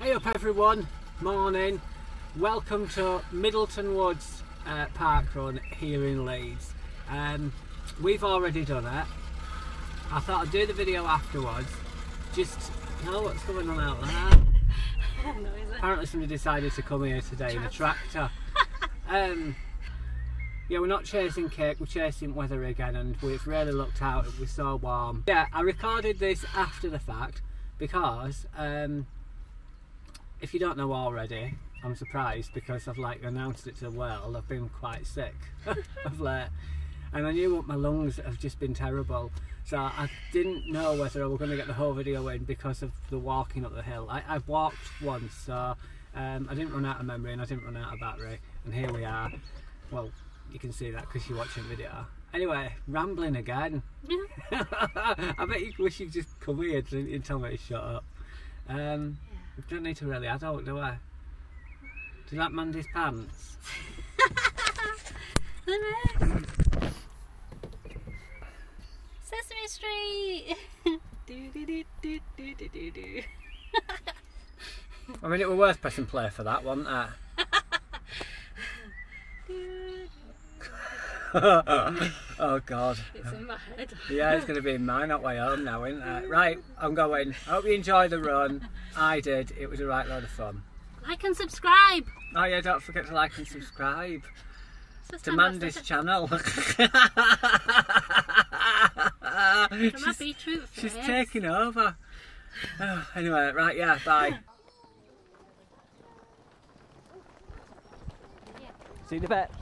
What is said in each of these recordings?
Hey up everyone, morning. Welcome to Middleton Woods Parkrun here in Leeds. We've already done it. I thought I'd do the video afterwards. Just know what's going on out there. Apparently somebody decided to come here today in a tractor. Yeah, we're not chasing cake, we're chasing weather again, and we've really looked out, it was so warm. Yeah, I recorded this after the fact because if you don't know already, I'm surprised because I've announced it to the world. I've been quite sick of late, and I knew my lungs have just been terrible, so I didn't know whether I was going to get the whole video in because of the walking up the hill. I've walked once, so I didn't run out of memory and I didn't run out of battery, and here we are. Well, you can see that because you're watching the video. Anyway, rambling again. I bet you wish you'd just come here and tell me to shut up. We don't need to really adult, do I? Do you like Mandy's pants? Sesame Street! Do do do do do do do do. I mean, it was worth pressing play for that, wasn't it? Oh God. It's in my head. Yeah, it's going to be in mine, not way home now, isn't it? Right, I'm going. I hope you enjoy the run. I did. It was a right load of fun. Like and subscribe. Oh yeah, don't forget to like and subscribe to Mandy's channel. She's taking over. Oh, anyway, right, yeah, bye. See you in a bit.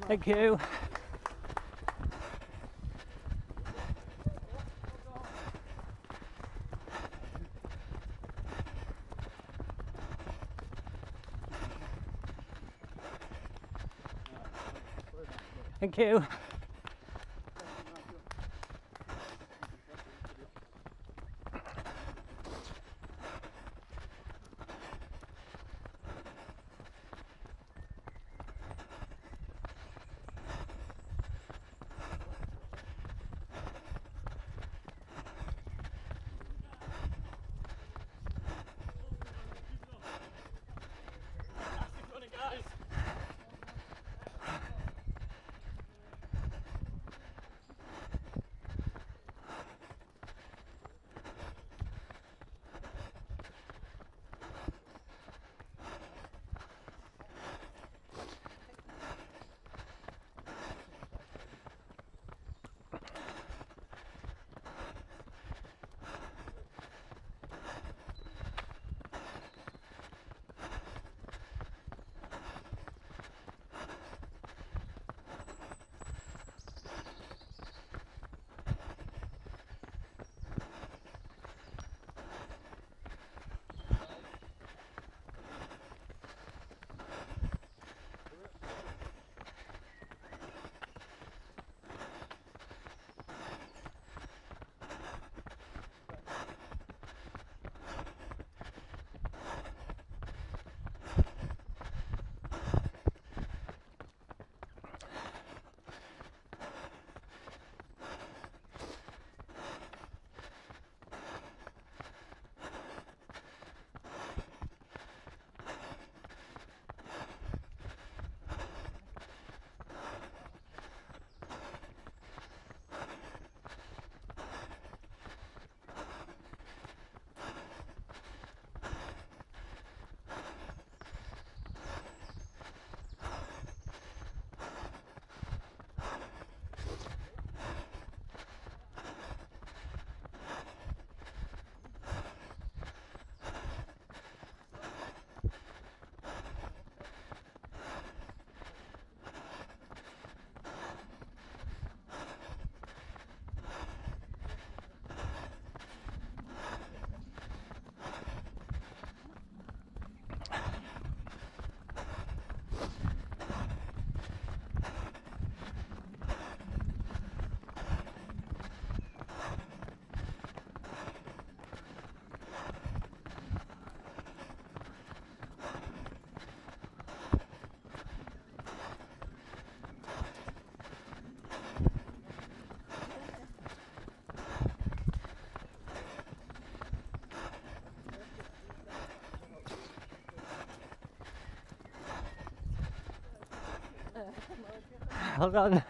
Thank you. Thank you. Hold on.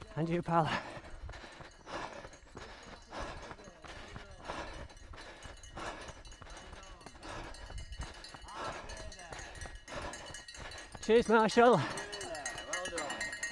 And you, pal. Cheers, Marshall. Well done.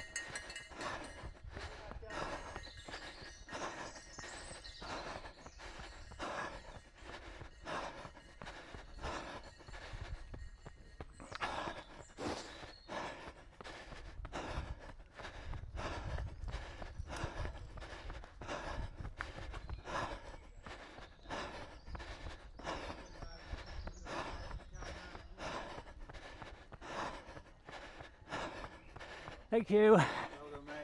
Thank you. Well done, mate.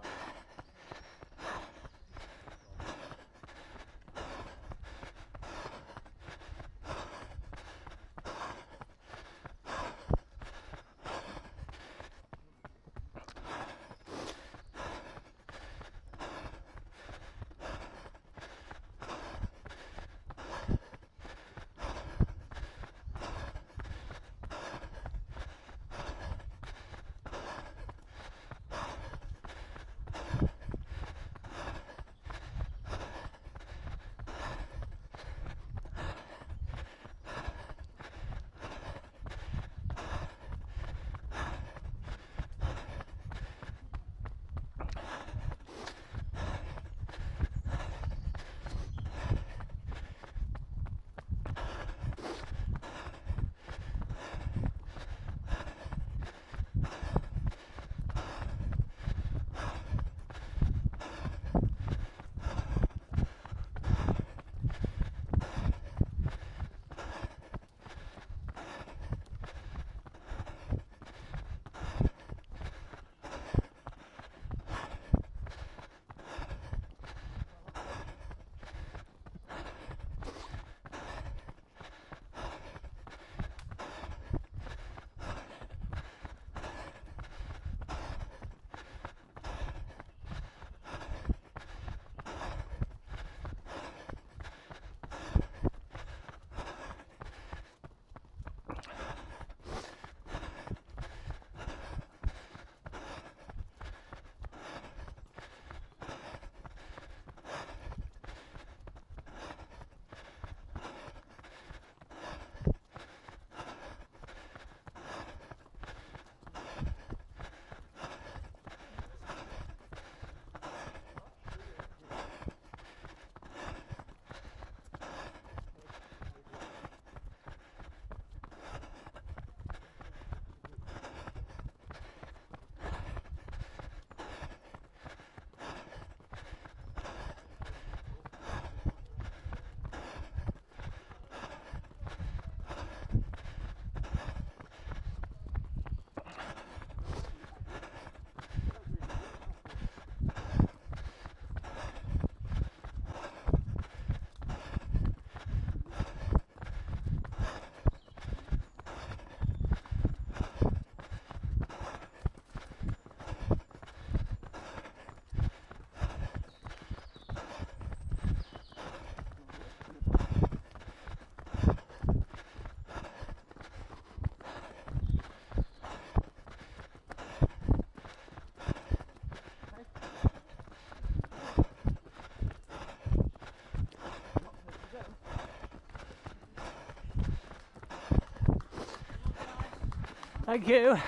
Thank you.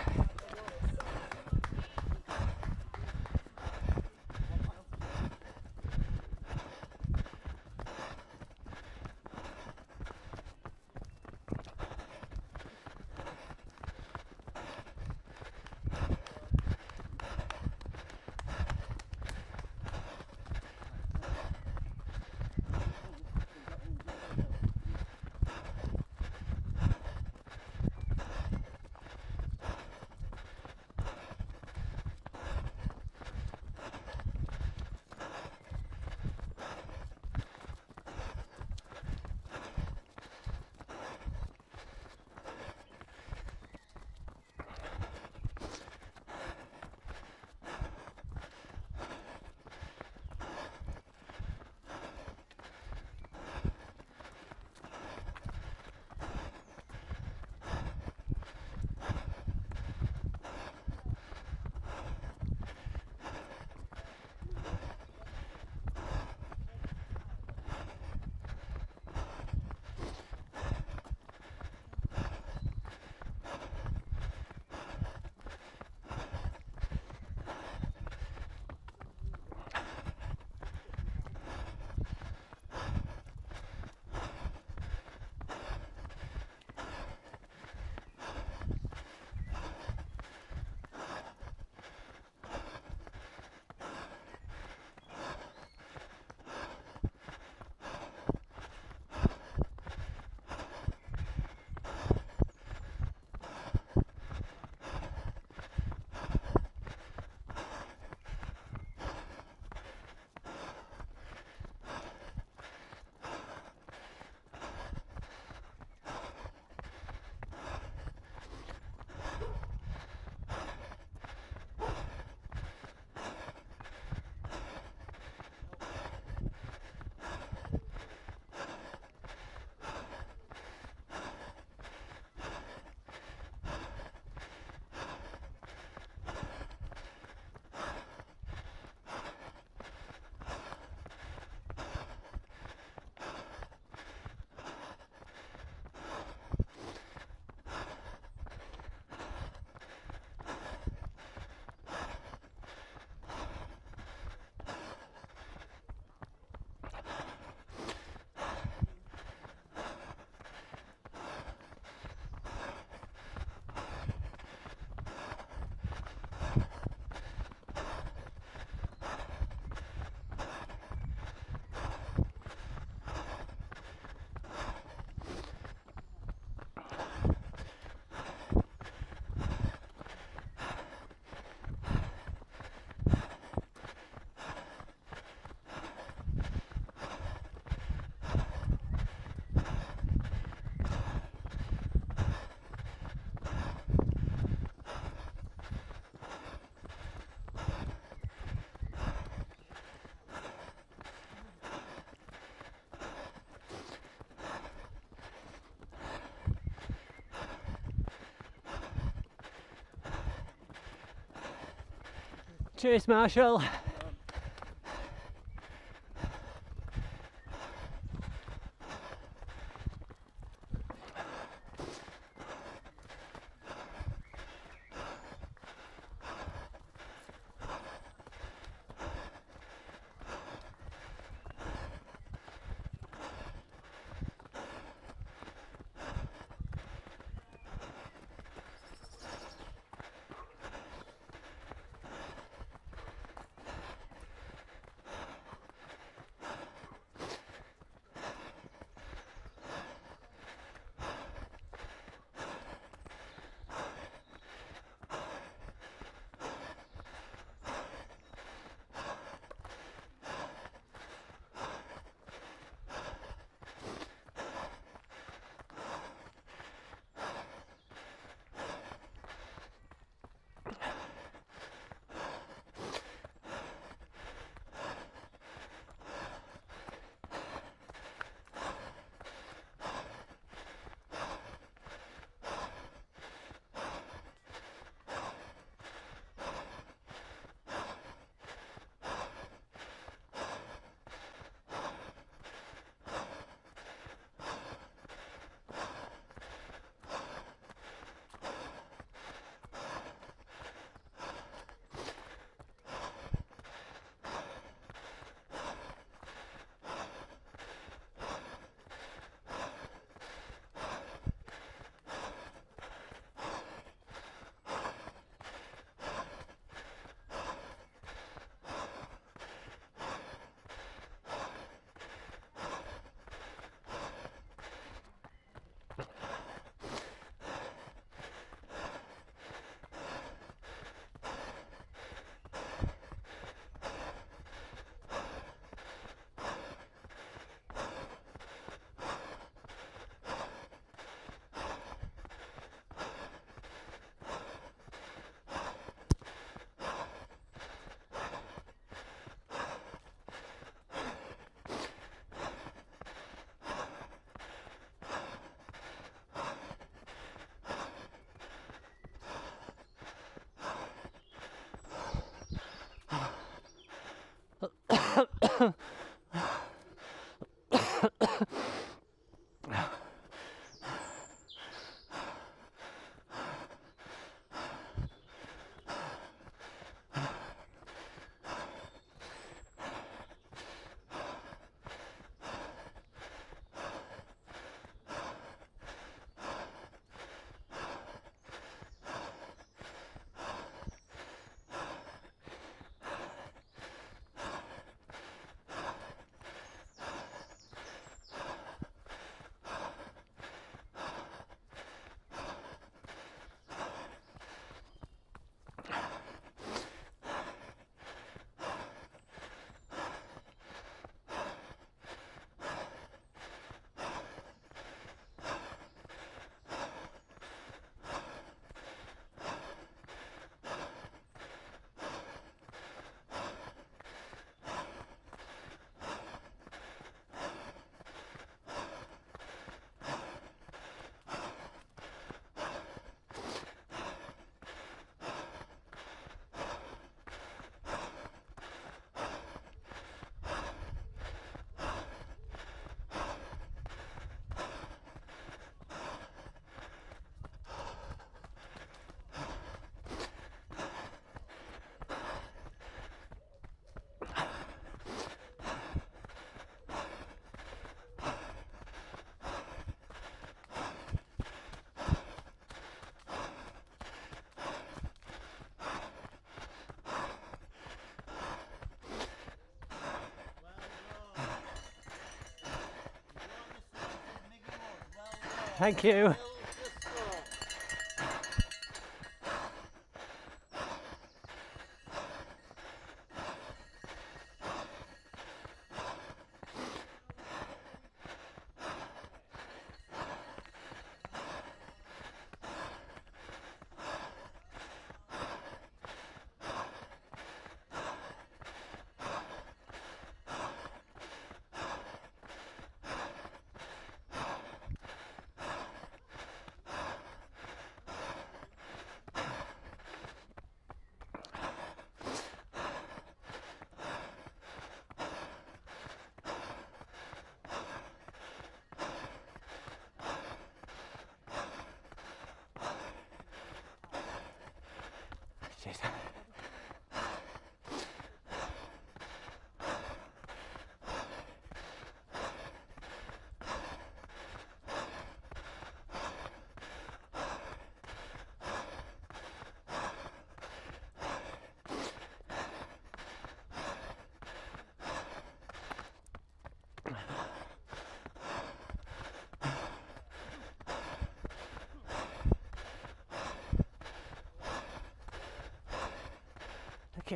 Cheers, Marshall. Thank you.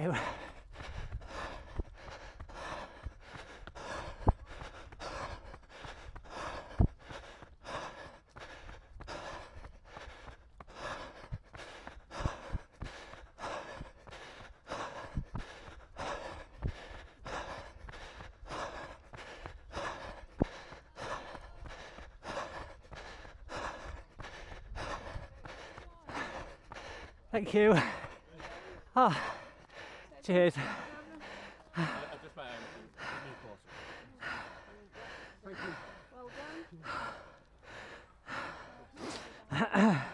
you. Thank you. Oh, cheers. Well done.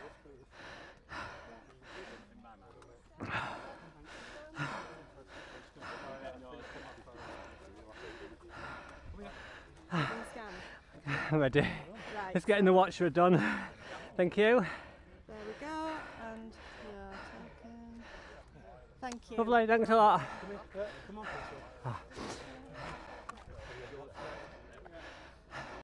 I'm ready. Right. Let's get in the watch we're done. Thank you. There we go, and you're taken. Thank you. Lovely, thanks a lot. Come on.